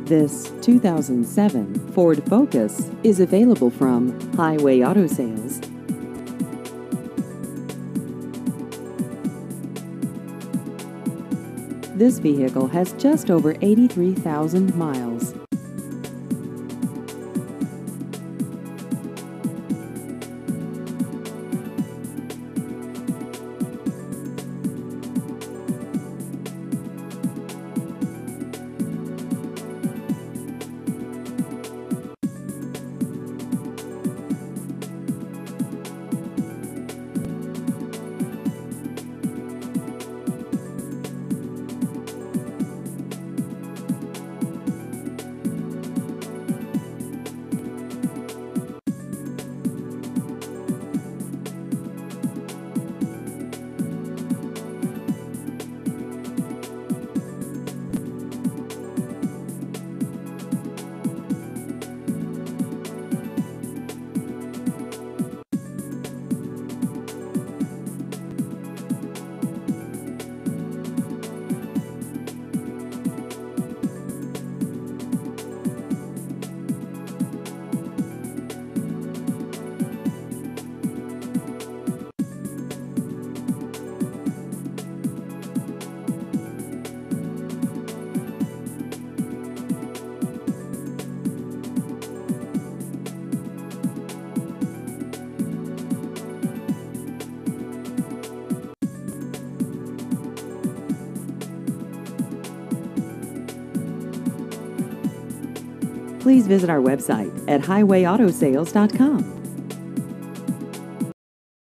This 2007 Ford Focus is available from Highway Auto Sales. This vehicle has just over 83,000 miles. Please visit our website at highwayautosales.com.